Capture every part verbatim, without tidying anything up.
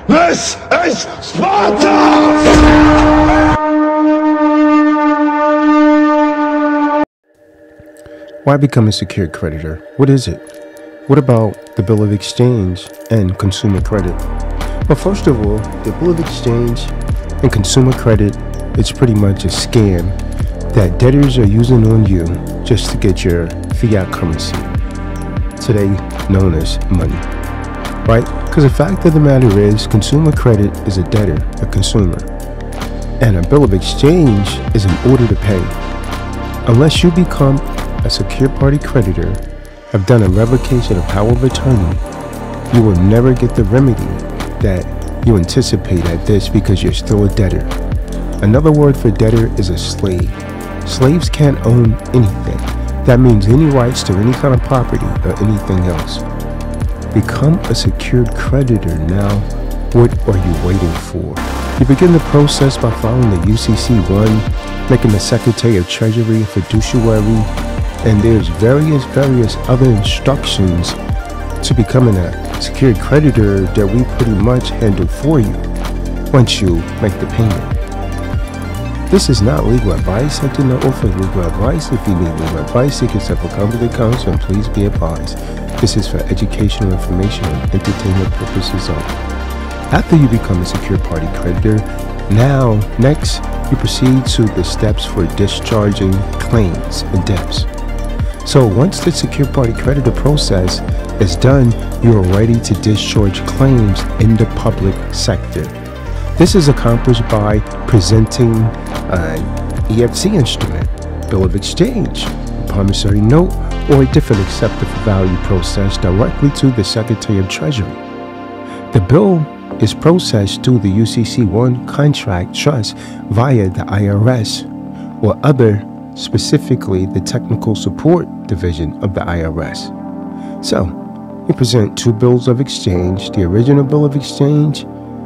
This is Sparta! Why become a secured creditor? What is it? What about the bill of exchange and consumer credit? Well, first of all, the bill of exchange and consumer credit is pretty much a scam that debtors are using on you just to get your fiat currency, today known as money, right? Because the fact of the matter is, consumer credit is a debtor, a consumer, and a bill of exchange is an order to pay. Unless you become a secured party creditor, have done a revocation of power of attorney, you will never get the remedy that you anticipate at this because you're still a debtor. Another word for debtor is a slave. Slaves can't own anything. That means any rights to any kind of property or anything else. Become a secured creditor now. What are you waiting for? You begin the process by following the U C C one, making the Secretary of Treasury a fiduciary, and there's various, various other instructions to becoming a secured creditor that we pretty much handle for you once you make the payment. This is not legal advice. I do not offer legal advice. If you need legal advice, seek yourself a competent counsel and please be advised. This is for educational information and entertainment purposes only. After you become a secured party creditor, now, next, you proceed to the steps for discharging claims and debts. So once the secured party creditor process is done, you are ready to discharge claims in the public sector. This is accomplished by presenting an E F T instrument, bill of exchange, a promissory note, or a different accepted for value process directly to the Secretary of Treasury. The bill is processed through the U C C one contract trust via the I R S or other, specifically the Technical Support Division of the I R S. So, you present two bills of exchange, the original bill of exchange,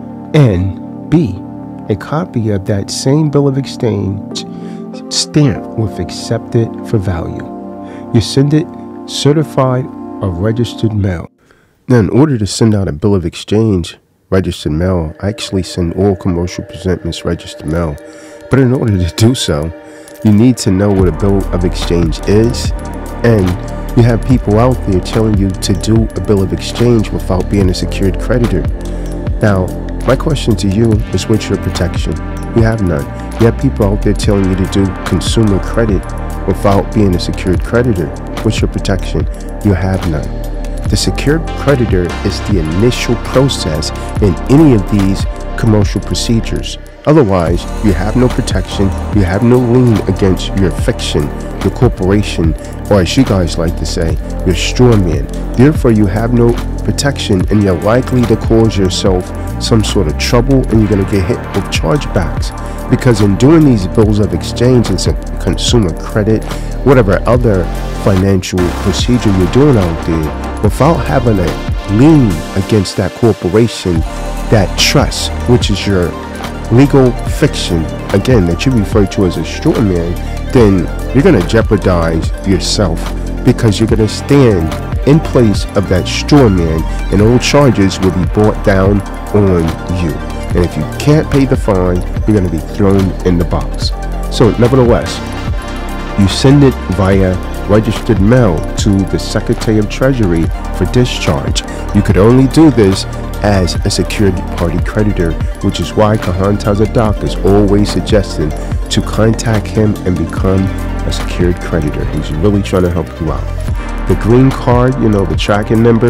and B, a copy of that same bill of exchange stamped with accepted for value. You send it certified or registered mail. Now, in order to send out a bill of exchange registered mail, I actually send all commercial presentments registered mail. But in order to do so, you need to know what a bill of exchange is, and you have people out there telling you to do a bill of exchange without being a secured creditor. Now, my question to you is, what's your protection? You have none. You have people out there telling you to do consumer credit without being a secured creditor. What's your protection? You have none. The secured creditor is the initial process in any of these commercial procedures. Otherwise, you have no protection, you have no lien against your fiction, your corporation, or as you guys like to say, your straw man. Therefore, you have no protection and you're likely to cause yourself some sort of trouble, and you're going to get hit with chargebacks. Because in doing these bills of exchange and consumer credit, whatever other financial procedure you're doing out there, without having a lien against that corporation, that trust, which is your legal fiction, again, that you refer to as a straw man, then you're going to jeopardize yourself because you're going to stand in place of that straw man and all charges will be brought down on you. And if you can't pay the fine, you're going to be thrown in the box. So nevertheless, you send it via registered mail to the Secretary of Treasury for discharge. You could only do this as a secured party creditor, which is why Kahan Tazadak is always suggesting to contact him and become a secured creditor. He's really trying to help you out. The green card, you know, the tracking number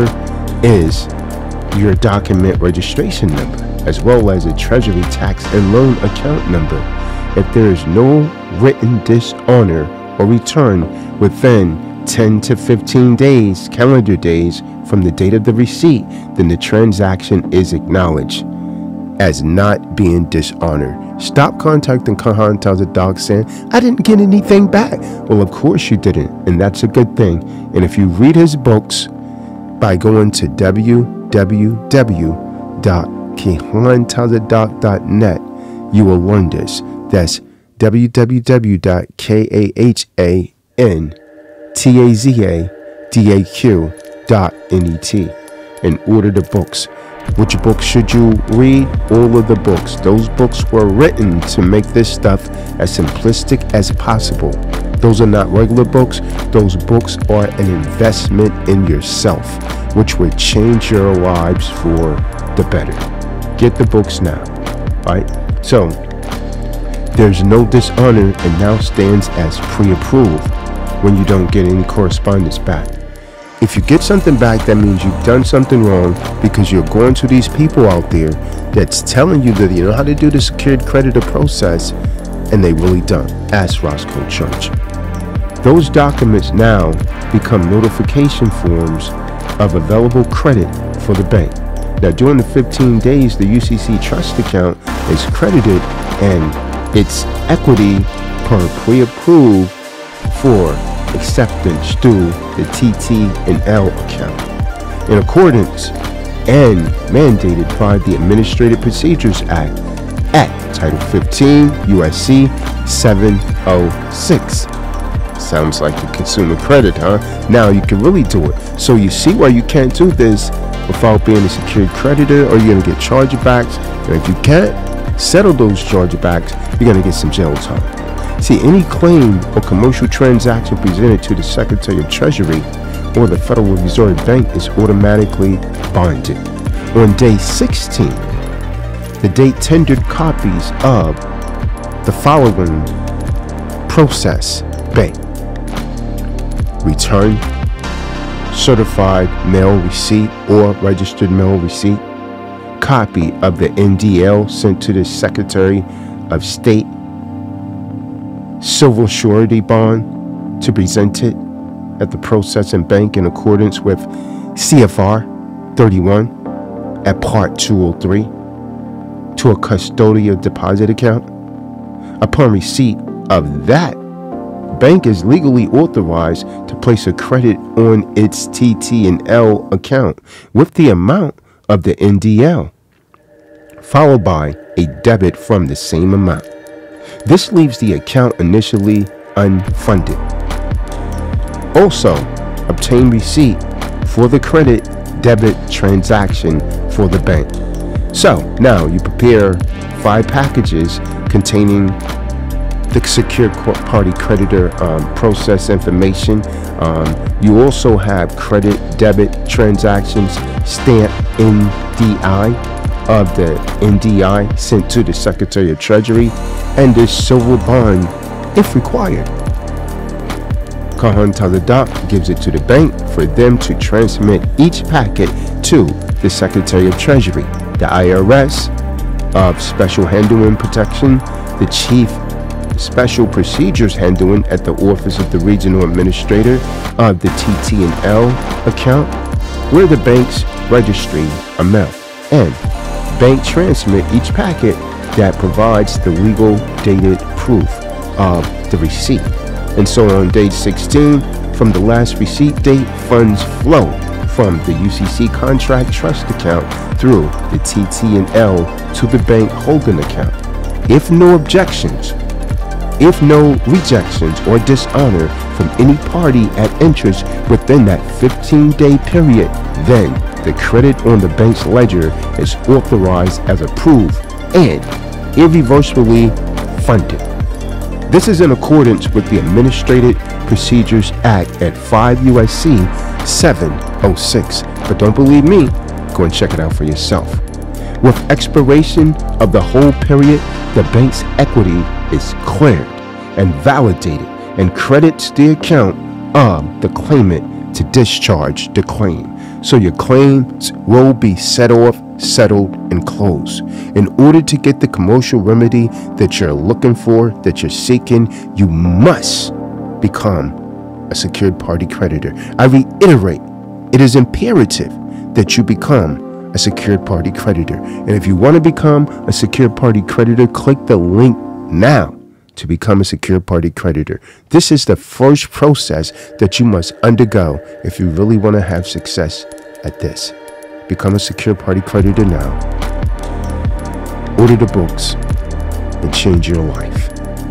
is your document registration number, as well as a Treasury tax and loan account number. If there is no written dishonor or return within ten to fifteen days, calendar days, from the date of the receipt, then the transaction is acknowledged as not being dishonored. Stop contacting Kahan Tazadak saying, I didn't get anything back. Well, of course you didn't, and that's a good thing. And if you read his books by going to w w w dot kahan tazadak dot net, you will learn this. That's w w w dot kahan tazadak dot net and order the books. Which books should you read? All of the books. Those books were written to make this stuff as simplistic as possible. Those are not regular books. Those books are an investment in yourself, which would change your lives for the better. Get the books now, right? So, there's no dishonor and now stands as pre-approved when you don't get any correspondence back. If you get something back, that means you've done something wrong, because you're going to these people out there that's telling you that you know how to do the secured creditor process, and they really don't. Ask Roscoe Church. Those documents now become notification forms of available credit for the bank. Now, during the fifteen days, the U C C trust account is credited and its equity per pre-approved for acceptance through the T T and L account in accordance and mandated by the Administrative Procedures Act at Title fifteen U S C seven oh six. Sounds like the consumer credit, huh? Now you can really do it. So you see why you can't do this without being a secured creditor, or you're going to get chargebacks. And if you can't settle those chargebacks, you're going to get some jail time. See, any claim or commercial transaction presented to the Secretary of Treasury or the Federal Reserve Bank is automatically bonded. On day sixteen, the date tendered copies of the following process bank: return, certified mail receipt or registered mail receipt, copy of the N D L sent to the Secretary of State, civil surety bond to present it at the processing bank in accordance with C F R thirty-one at Part two oh three to a custodial deposit account. Upon receipt of that, bank is legally authorized to place a credit on its T T and L account with the amount of the N D L, followed by a debit from the same amount. This leaves the account initially unfunded. Also, obtain receipt for the credit debit transaction for the bank. So now you prepare five packages containing the secured party creditor um, process information. Um, you also have credit debit transactions stamped N D I of the N D I sent to the Secretary of Treasury, and this silver bond if required. Kahan Taladat gives it to the bank for them to transmit each packet to the Secretary of Treasury, the I R S of Special Handling Protection, the Chief Special Procedures Handling at the Office of the Regional Administrator of the T T and L account, where the bank's registry amount, and bank transmit each packet that provides the legal dated proof of the receipt. And so on day sixteen, from the last receipt date, funds flow from the U C C contract trust account through the T T and L to the bank holding account. If no objections, if no rejections or dishonor from any party at interest within that fifteen day period, then the credit on the bank's ledger is authorized as approved and irreversibly funded. This is in accordance with the Administrative Procedures Act at five U S C seven oh six. But don't believe me, go and check it out for yourself. With expiration of the whole period, the bank's equity is cleared and validated and credits the account of the claimant to discharge the claim. So your claims will be set off, settled, and closed. In order to get the commercial remedy that you're looking for, that you're seeking, you must become a secured party creditor. I reiterate, it is imperative that you become a secured party creditor. And if you want to become a secured party creditor, click the link now to become a secured party creditor. This is the first process that you must undergo if you really want to have success at this. Become a secured party creditor now. Order the books and change your life.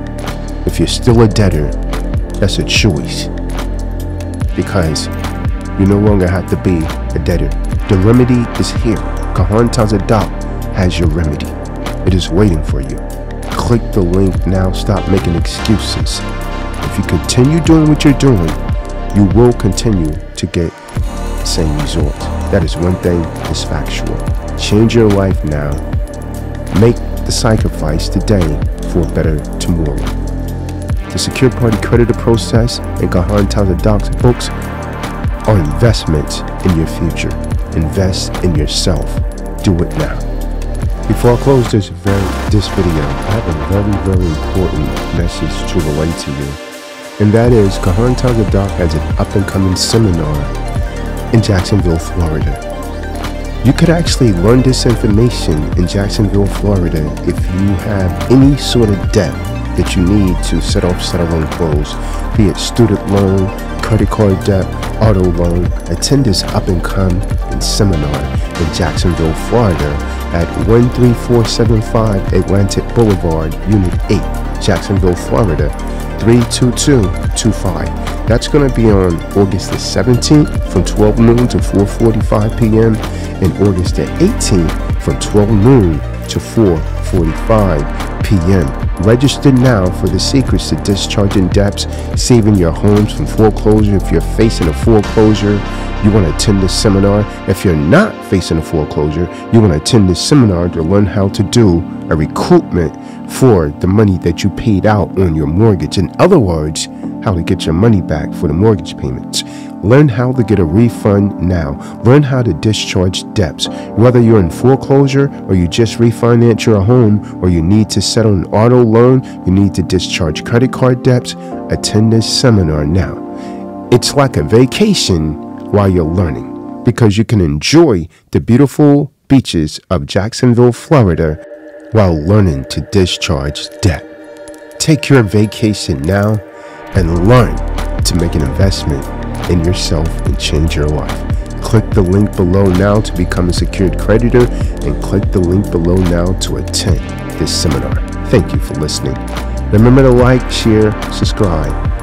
If you're still a debtor, that's a choice, because you no longer have to be a debtor. The remedy is here. Kahan Doc has your remedy. It is waiting for you. Click the link now. Stop making excuses. If you continue doing what you're doing, you will continue to get the same results. That is one thing that's factual. Change your life now. Make the sacrifice today for a better tomorrow. The secured party creditor process and Kahan Doc's books are investments in your future. Invest in yourself. Do it now. Before I close this very this video, I have a very, very important message to relate to you. And that is, Kahan Doc has an up-and-coming seminar in Jacksonville, Florida. You could actually learn this information in Jacksonville, Florida if you have any sort of debt that you need to set off, settle, and close, be it student loan, credit card debt, auto loan. Attend this up-and-coming seminar in Jacksonville, Florida at one three four seven five Atlantic Boulevard, Unit eight, Jacksonville, Florida, three two two two five. That's going to be on August the seventeenth from twelve noon to four forty-five p m and August the eighteenth from twelve noon to four forty-five p m Register now for the secrets to discharging debts, saving your homes from foreclosure. If you're facing a foreclosure, you want to attend this seminar. If you're not facing a foreclosure, you want to attend this seminar to learn how to do a recoupment for the money that you paid out on your mortgage. In other words, how to get your money back for the mortgage payments. Learn how to get a refund now. Learn how to discharge debts. Whether you're in foreclosure or you just refinance your home or you need to settle an auto loan, you need to discharge credit card debts, attend this seminar now. It's like a vacation while you're learning, because you can enjoy the beautiful beaches of Jacksonville, Florida while learning to discharge debt. Take your vacation now and learn to make an investment in yourself and change your life. Click the link below now to become a secured creditor, and click the link below now to attend this seminar. Thank you for listening. Remember to like, share, subscribe,